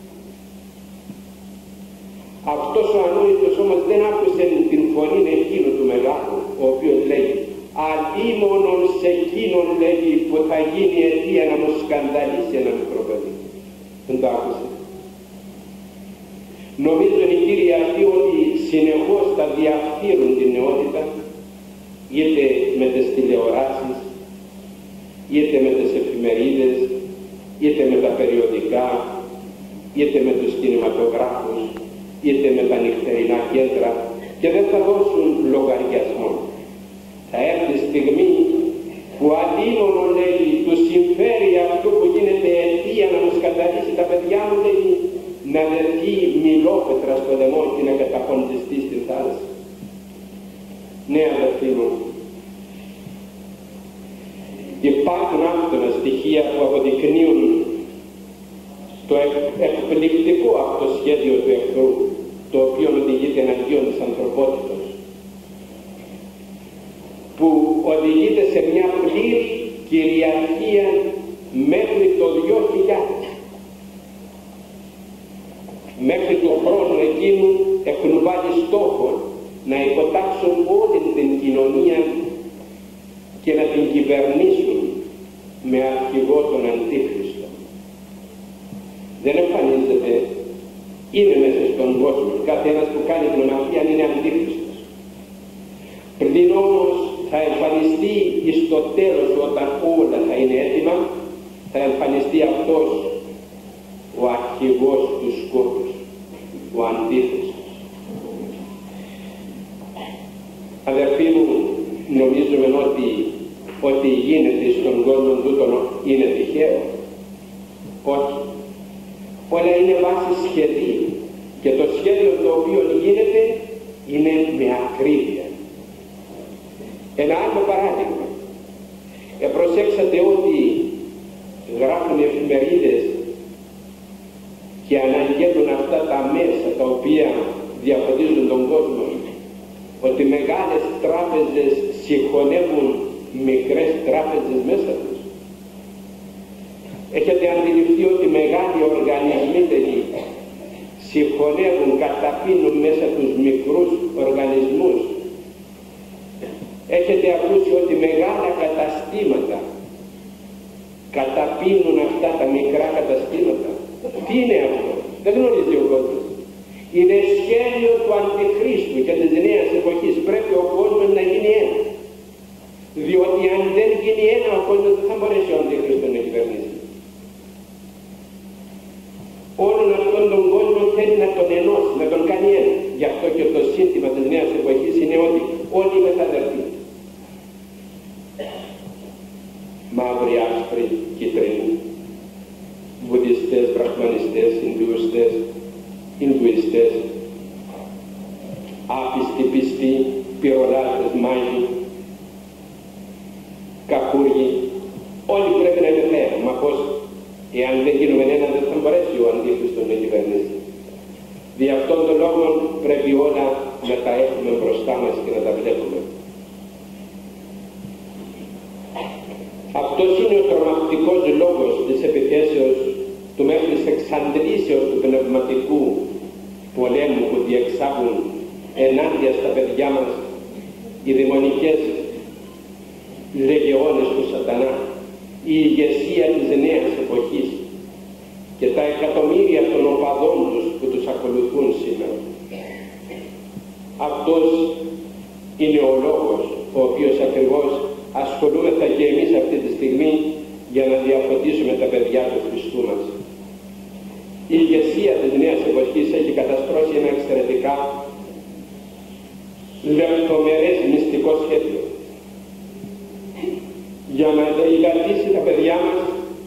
Αυτός ο ανόητος όμως δεν άκουσε την φωνή εκείνου του μεγάλου, ο οποίος λέει, αλίμονον σε εκείνον, λέγει, που θα γίνει αιτία να μου σκανδαλίσει ένα μικρό παιδί. Δεν το άκουσε. Νομίζουν οι κύριοι αυτοί ότι συνεχώς θα διαφθείρουν την νεότητα, είτε με τις τηλεοράσεις, είτε με τις εφημερίδες, είτε με τα περιοδικά, είτε με τους κινηματογράφους, είτε με τα νυχτερινά κέντρα, και δεν θα δώσουν λογαριασμό. Θα έρθει η στιγμή που αντίμονο, λέει, του συμφέρει αυτό που γίνεται αιτία να μου σκανδαλίσει τα παιδιά μου, λέει, να δεχτεί μιλόπετρα στο λαιμό και να καταποντιστεί στην θάλασσα. Ναι, αδερφοί μου, υπάρχουν άφθονα στοιχεία που αποδεικνύουν το εκπληκτικό αυτό σχέδιο του εχθρού, το οποίο οδηγείται εναντίον της ανθρωπότητας, που οδηγείται σε μια πλήρη κυριαρχία μέχρι το 2000. Μέχρι το χρόνο εκείνου έχουν βάλει στόχο να υποτάξουν όλη την κοινωνία και να την κυβερνήσουν με αρχηγό τον Αντίχριστο. Δεν εμφανίζεται, είναι μέσα στον κόσμο. Κάθε ένας που κάνει γνωμαχία είναι Αντίχριστος. Πλην όμως θα εμφανιστεί στο τέλος, όταν όλα θα είναι έτοιμα, θα εμφανιστεί αυτός ο αρχηγός του σκότους, ο Αντίχριστος. Αδερφοί μου, νομίζουμε ότι γίνεται στον κόσμο τούτο είναι τυχαίο? Όχι. Όλα είναι βάση σχεδίου, και το σχέδιο το οποίο γίνεται είναι με ακρίβεια. Ένα άλλο παράδειγμα. Προσέξατε ότι γράφουν οι εφημερίδες και αναγγέλουν αυτά τα μέσα τα οποία διαφωτίζουν τον κόσμο, ότι μεγάλες τράπεζες συγχωνεύουν μικρές τράπεζες μέσα τους. Έχετε αντιληφθεί ότι μεγάλοι οργανισμοί συγχωνεύουν, καταπίνουν μέσα τους μικρούς οργανισμούς? Έχετε ακούσει ότι μεγάλα καταστήματα μείνουν αυτά τα μικρά καταστήματα? Τι είναι αυτό? Δεν γνωρίζει ο κόσμος. Είναι σχέδιο του Αντιχρίστου και της νέας εποχής. Πρέπει ο κόσμος να γίνει ένα. Διότι αν δεν γίνει ένα, ο κόσμος δεν θα μπορέσει ο Αντιχρίστος να κυβερνήσει. Όλον αυτόν τον κόσμο θέλει να τον ενώσει, να τον κάνει ένα. Γι' αυτό και το σύνθημα της νέας εποχής είναι ότι όλοι είμαστε αδερφοί. Μαύροι, άσπροι, κίτρινοι, βουδιστές, βραχμανιστές, Ινδουιστές, άπιστοι, πιστοί, πυρολάτρες, μάγοι, κακούργοι, όλοι πρέπει να είναι θέα. Μα πως, εάν δεν γίνουμε ένα, δεν θα μπορέσει ο Αντίχριστος να κυβερνήσει. Δι' αυτόν τον λόγο πρέπει όλα να τα έχουμε μπροστά μας και να τα βλέπουμε. Αυτός είναι ο τρομακτικός λόγος της επιθέσεως του μέχρι εξαντλήσεως του πνευματικού πολέμου που διεξάγουν ενάντια στα παιδιά μας οι δαιμονικές λεγεώνες του σατανά, η ηγεσία της νέας εποχής και τα εκατομμύρια των οπαδών τους που τους ακολουθούν σήμερα. Αυτός είναι ο λόγος ο οποίος ακριβώς ασχολούμεθα και εμείς αυτή τη στιγμή για να διαφωτίσουμε τα παιδιά του Χριστού μας. Η ηγεσία της νέας εποχής έχει καταστρώσει ένα εξαιρετικά λεπτομερές μυστικό σχέδιο για να εγγραφήσει τα παιδιά μας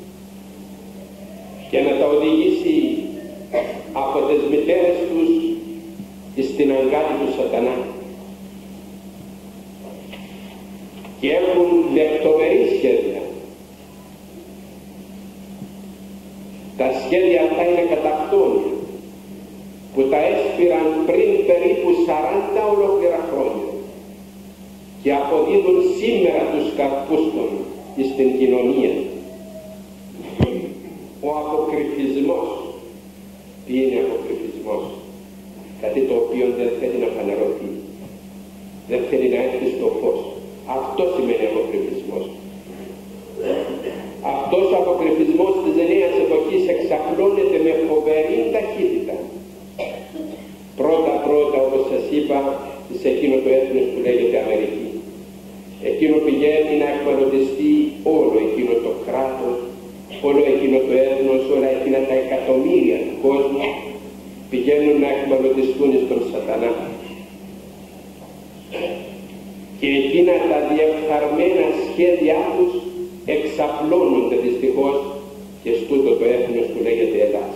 και να τα οδηγήσει από τις μητέρες τους στην αγκάλη του σατανά. Και έχουν λεπτομερή σχέδια. Τα σχέδια αυτά είναι κατακτώνια που τα έσπηραν πριν περίπου 40 ολόκληρα χρόνια και αποδίδουν σήμερα τους καρπούς των στην κοινωνία. Ο αποκρυφισμός. Τι είναι αποκρυφισμός? Κάτι το οποίο δεν θέλει να φανερωθεί, δεν θέλει να έρθει στο φως. Αυτό σημαίνει αποκρυφισμός. Αυτός ο αποκρυφισμός της νέας εποχής εξαπλώνεται με φοβερή ταχύτητα. Πρώτα όπως σας είπα, σε εκείνο το έθνος που λέγεται Αμερική. Εκείνο πηγαίνει να εκμαλωτιστεί όλο εκείνο το κράτος, όλο εκείνο το έθνος, όλα εκείνα τα εκατομμύρια του κόσμου πηγαίνουν να εκμαλωτιστούν στον σατανά. Και εκείνα τα διεφθαρμένα σχέδιά τους εξαπλώνονται δυστυχώς και στούτο το έθνος που λέγεται Ελλάδα.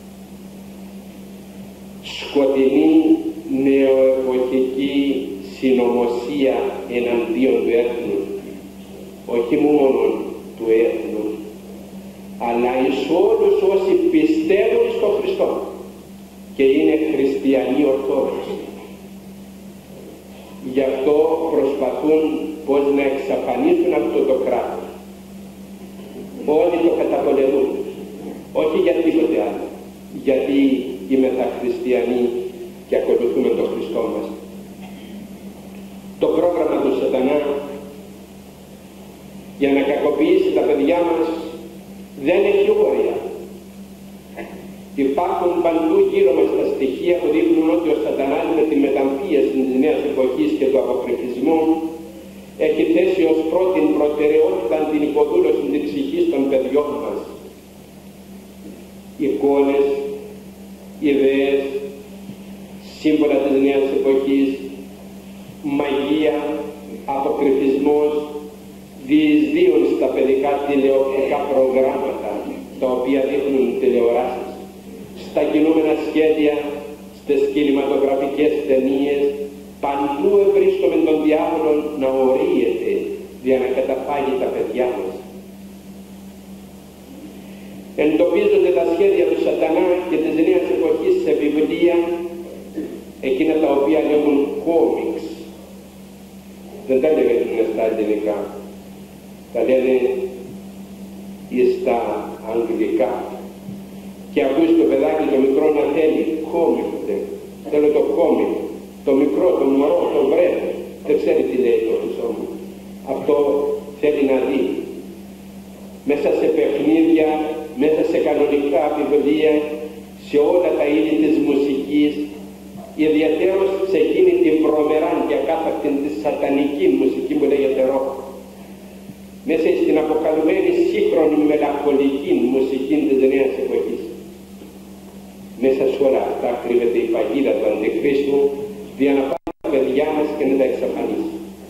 Σκοτεινή νεοεποχική συνωμοσία εναντίον του έθνους, όχι μόνο του έθνους, αλλά εις όλους όσοι πιστεύουν στον Χριστό και είναι χριστιανοί ορθόδοξοι. Γι' αυτό προσπαθούν πως να εξαφανίσουν αυτό το κράτος. Όλοι το καταπολεμούν, όχι για τίποτε άλλο, γιατί είμαστε χριστιανοί και ακολουθούμε τον Χριστό μας. Το πρόγραμμα του σατανά για να κακοποιήσει τα παιδιά μας δεν έχει όρια. Υπάρχουν παντού γύρω μας τα στοιχεία που δείχνουν ότι ο σατανάς με τη μεταμφίεση της νέας εποχής και του αποκρυφισμού έχει θέσει ως πρώτη προτεραιότητα την υποδούλωση της ψυχής των παιδιών μας. Εικόνες, ιδέες, σύμβολα της νέας εποχής, μαγεία, αποκρυφισμός διεισδύουν στα παιδικά τηλεοπτικά προγράμματα τα οποία δείχνουν τηλεοράσεις, στα κινούμενα σχέδια, στις κινηματογραφικές ταινίες. Παντού βρίσκουμε τον διάβολο να ορίεται για να καταφάγει τα παιδιά μας. Εντοπίζονται τα σχέδια του σατανά και της νέας εποχής σε βιβλία, εκείνα τα οποία λέγουν κόμιξ. Δεν τα λέγανε στα ελληνικά, τα λένε στα αγγλικά. Και ακούσει το παιδάκι το μικρό να θέλει κόμικ, θέλω το κόμικ, το μικρό, το μωρό, το βρέφος, δεν ξέρει τι λέει το χρυσό μου. Αυτό θέλει να δει. μέσα σε παιχνίδια, μέσα σε κανονικά βιβλία, σε όλα τα είδη της μουσικής, ιδιαίτερως σε εκείνη την βρωμερά και ακάθαρτη τη σατανική μουσική που λέγεται ροκ, μέσα στην αποκαλουμένη σύγχρονη μελαγχολική μουσική της νέας εποχής. Μέσα σε όλα αυτά κρύβεται η παγίδα του Αντιχρίστου για να πάρει τα παιδιά μας και να τα εξαφανίσει.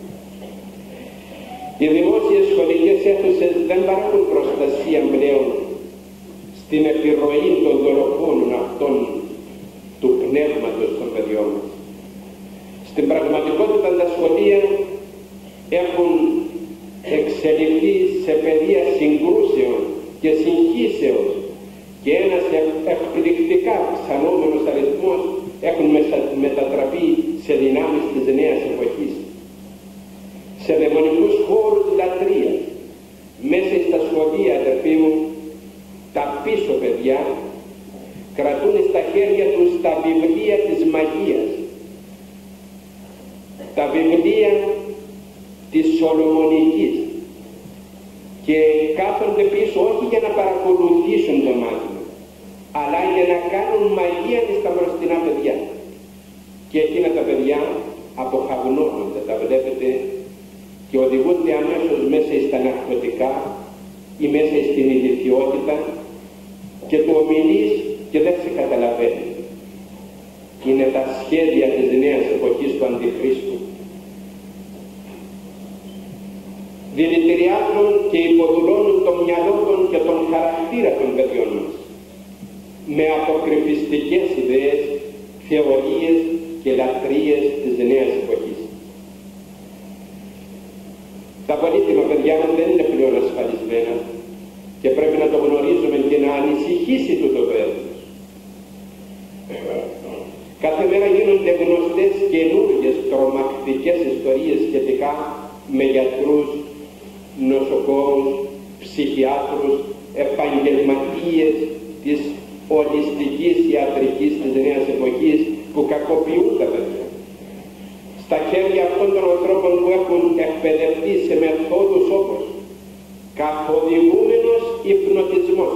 Οι δημόσιες σχολικές αίθουσες δεν παρέχουν προστασία πλέον στην επιρροή των δολοφόνων αυτών του πνεύματος των παιδιών μας. Στην πραγματικότητα τα σχολεία έχουν εξελιχθεί σε πεδία συγκρούσεων και συγχύσεως και ένας εκπληκτικά αυξανόμενος αριθμός έχουν μετατραπεί σε δυνάμεις της νέας εποχής, σε δαιμονικούς χώρους λατρείας. Μέσα στα σχολεία, αδερφοί μου, τα πίσω παιδιά κρατούν στα χέρια τους τα βιβλία της μαγείας, τα βιβλία της Σολομονικής, και κάθονται πίσω όχι για να παρακολουθήσουν το μάθημα, αλλά για να κάνουν μαγεία στα μπροστινά παιδιά. Και εκείνα τα παιδιά αποχαυνώνονται, τα βλέπετε, και οδηγούνται αμέσως μέσα στα ναρκωτικά ή μέσα στην ηλικιότητα, και του ομιλείς και δεν σε καταλαβαίνει. Είναι τα σχέδια της νέας εποχής του Αντιχρίστου. Δηλητηριάζουν και υποδουλώνουν το μυαλό των και τον χαρακτήρα των παιδιών μας με αποκρυφιστικές ιδέες, θεωρίες και λατρείες της νέας εποχής. Τα πολύτιμα παιδιά μας δεν είναι πλέον ασφαλισμένα και πρέπει να το γνωρίζουμε και να ανησυχήσει τούτο το έθνος. Κάθε μέρα γίνονται γνωστές καινούργιες τρομακτικές ιστορίες σχετικά με γιατρούς, νοσοκόμους, ψυχιάτρους, επαγγελματίες της ολιστικής ιατρικής της νέας εποχής που κακοποιούν τα παιδιά. Στα χέρια αυτών των ανθρώπων που έχουν εκπαιδευτεί σε μεθόδους όπως καθοδηγούμενος υπνοτισμός,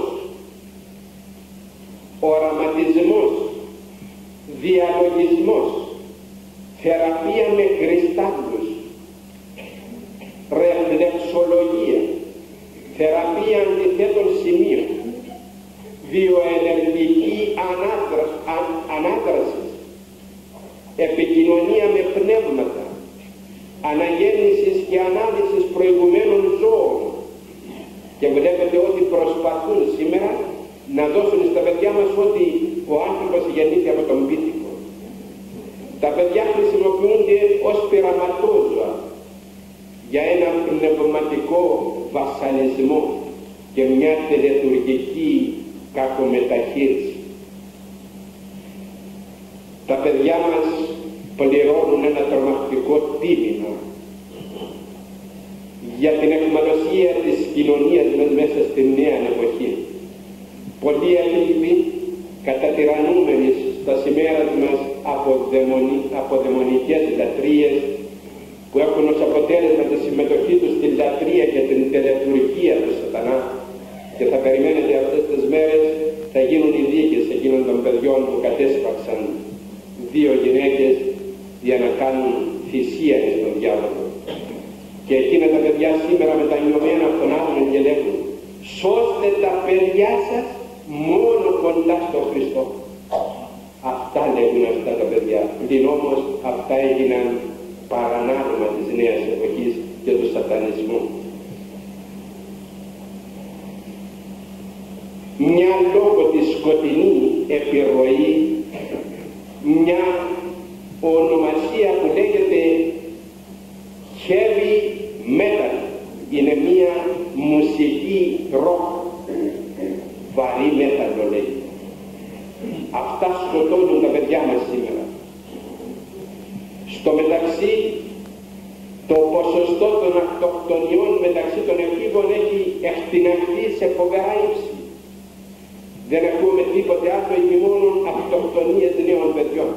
οραματισμός, διαλογισμός, θεραπεία με κρυστάλλους, ρεφλεξολογία, θεραπεία αντιθέτων σημείων, βιοενεργική ανάδραση, επικοινωνία με πνεύματα, αναγέννησης και ανάλυσης προηγουμένων ζώων. Και βλέπετε ότι προσπαθούν σήμερα να δώσουν στα παιδιά μας ότι ο άνθρωπος γεννήθηκε από τον πίθηκο. Τα παιδιά χρησιμοποιούνται ως πειραματόζωα για ένα πνευματικό βασανισμό και μια τελετουργική κακομεταχείριση. Τα παιδιά μας πληρώνουν ένα τρομακτικό τίμημα για την αιχμαλωσία της κοινωνίας μας μέσα στη νέα εποχή. Πολλοί άνθρωποι κατατυραννούμενοι στα σημαία μας από δαιμονικές λατρείες που έχουν ως αποτέλεσμα τη συμμετοχή τους στην λατρεία και την τελετουργία του σατανά, και θα περιμένετε αυτές τις μέρες θα γίνουν οι δίκες εκείνων των παιδιών που κατέσπαξαν δύο γυναίκες για να κάνουν θυσία στον διάβολο. Και εκείνα τα παιδιά σήμερα μετανιωμένα από τον άλλον και λέγουν: σώστε τα παιδιά σας μόνο κοντά στο Χριστό. Αυτά λέγουν αυτά τα παιδιά. Πλην όμως αυτά έγιναν παρανάλωμα της νέας εποχής και του σατανισμού. Μια λόγω της σκοτεινή επιρροή, μια ονομασία που λέγεται heavy metal, είναι μια μουσική ροκ, βαρύ metal το λέει. Αυτά σκοτώνουν τα παιδιά μας σήμερα. Στο μεταξύ το ποσοστό των αυτοκτονιών μεταξύ των εφήβων έχει εκτιναχθεί σε φοβερά ύψη. Δεν ακούμε τίποτε άλλο ή μόνο αυτοκτονίες νέων παιδιών.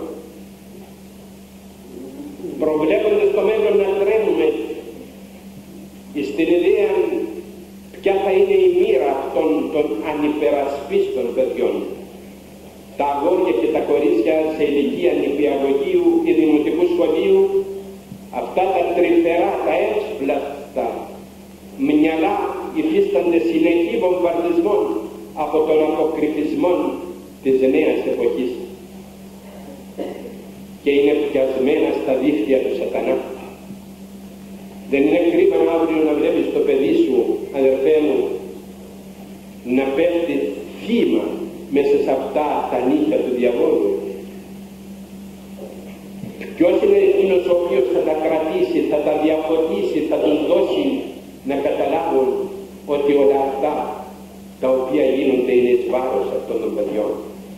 Προβλέποντας το μέλλον να τρέμουμε στην ιδέα ποια θα είναι η μοίρα αυτών των ανυπερασπίστων παιδιών. Τα αγόρια και τα κορίτσια σε ηλικία νηπιαγωγείου ή δημοτικού σχολείου, αυτά τα τρυφερά, τα εύσπλαστα μυαλά υφίστανται συνεχή βομβαρδισμών από τον αποκρυφισμό της νέας εποχής και είναι πιασμένα στα δίχτυα του σατανά. Δεν είναι κρίμα αύριο να βλέπεις το παιδί σου, αδερφέ μου, να πέφτει θύμα μέσα σε αυτά τα νύχια του διαβόλου? Ποιος είναι εκείνος ο οποίος θα τα κρατήσει, θα τα διαφωτίσει, θα τους δώσει να καταλάβουν ότι όλα αυτά τα οποία γίνονται είναι εις βάρος αυτών των παιδιών?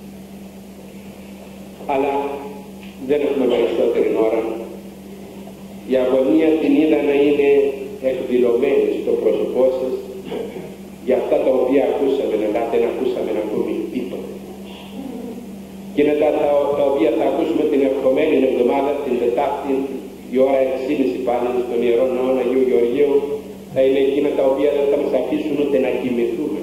Αλλά δεν έχουμε περισσότερη ώρα. Η αγωνία την είδα να είναι εκδηλωμένη στο πρόσωπό σας για αυτά τα οποία ακούσαμε, αλλά δεν ακούσαμε ακόμη τίποτα. Και είναι τα οποία θα ακούσουμε την ερχομένη εβδομάδα, την Τετάρτη, η ώρα 6:30 πάλι στον Ιερό Ναό Αγίου Γεωργίου, θα είναι εκείνα τα οποία δεν θα μας αφήσουν ούτε να κοιμηθούμε.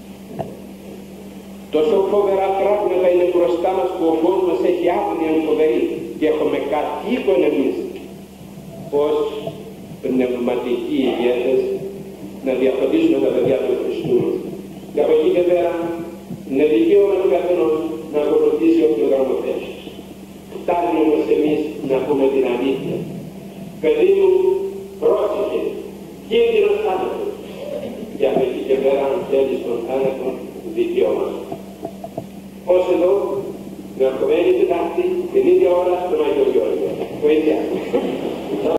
Τόσο φοβερά πράγματα είναι μπροστά μας που ο φως μας έχει άγνοια φοβερή και έχουμε καθήκον εμείς ως πνευματικοί ηγέτες να διαφωτίσουμε τα παιδιά του Χριστού. Και από εκεί και πέρα είναι δικαίωμα του καθενός να ακολουθήσει όποιο δρόμο θες. Φτάνει όμως εμείς να πούμε την αλήθεια. Παιδί μου, πρόσεχε, κίνδυνος θάνατος. Και από εκεί και πέρα αν θέλεις τον θάνατο, δικαίωμα. Ως εδώ, με ερχομένη Τετάρτη, την ίδια ώρα στον Άγιο Γεώργιο. Βοήθεια.